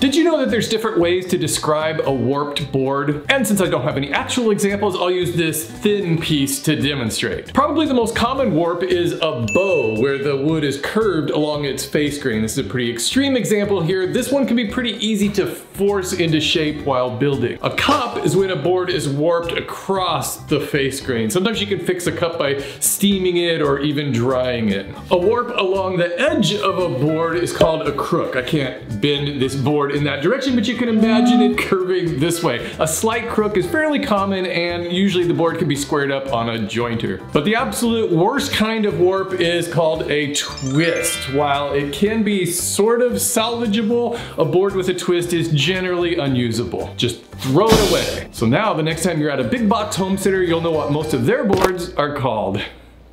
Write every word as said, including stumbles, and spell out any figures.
Did you know that there's different ways to describe a warped board? And since I don't have any actual examples, I'll use this thin piece to demonstrate. Probably the most common warp is a bow, where the wood is curved along its face grain. This is a pretty extreme example here. This one can be pretty easy to force into shape while building. A cup is when a board is warped across the face grain. Sometimes you can fix a cup by steaming it or even drying it. A warp along the edge of a board is called a crook. I can't bend this board in that direction, but you can imagine it curving this way. A slight crook is fairly common, and usually the board can be squared up on a jointer. But the absolute worst kind of warp is called a twist. While it can be sort of salvageable, a board with a twist is generally unusable. Just throw it away. So now the next time you're at a big box home center, you'll know what most of their boards are called.